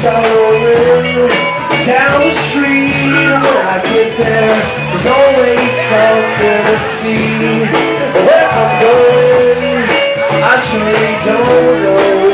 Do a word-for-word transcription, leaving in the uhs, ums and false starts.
start rolling down the street. And when I get there, there's always something to see. Where I'm going, I surely don't know.